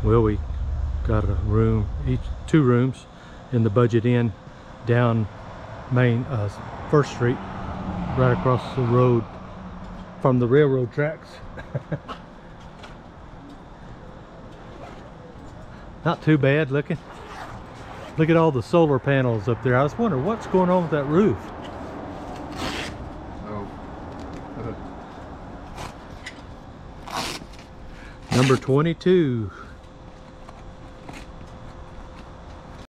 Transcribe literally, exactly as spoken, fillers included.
Well, we got a room, each two rooms in the Budget Inn down Main uh, First Street, right across the road from the railroad tracks. Not too bad looking. Look at all the solar panels up there. I was wondering what's going on with that roof. Oh. Number twenty-two.